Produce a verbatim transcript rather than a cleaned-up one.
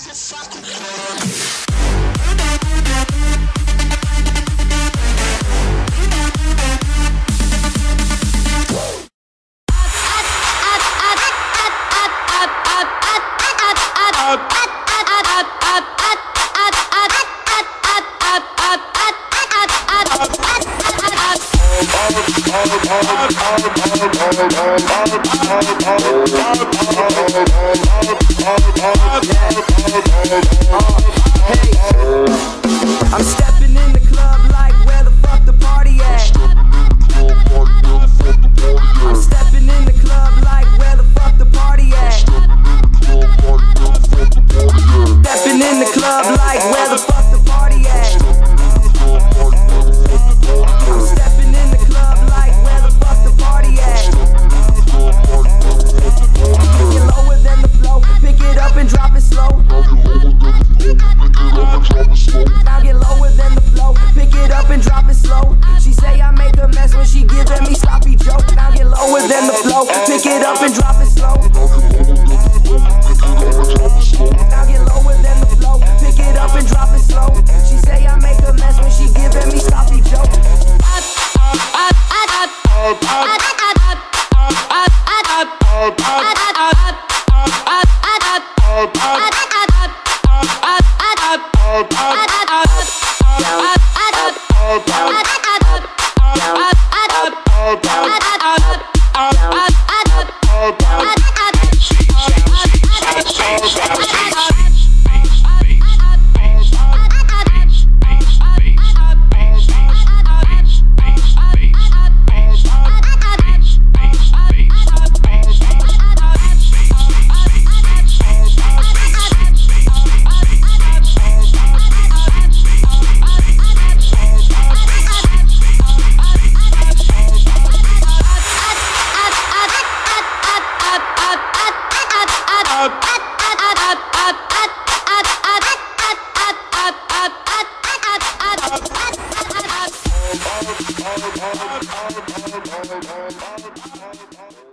I'm stepping in the club like where the fuck the party at? I'm stepping in the club like where the fuck the party at? Stepping in the club like where the fuck the party at? I'm stepping in the club like where the fuck the party at? Get lower than the flow, pick it up and drop it slow. Now get lower than the flow, pick it up and drop it slow. She say I make a mess when she giving me sloppy joke. Now get lower than the flow, pick it up and drop it slow. Now get lower than the flow, pick it up and drop it slow. She say I make a mess when she giving me sloppy joke. Oh,